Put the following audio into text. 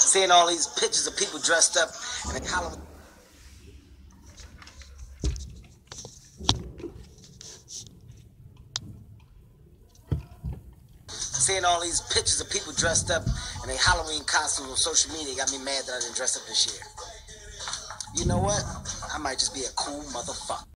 Seeing all these pictures of people dressed up in Halloween. Seeing all these pictures of people dressed up in their Halloween costumes on social media got me mad that I didn't dress up this year. You know what? I might just be a cool motherfucker.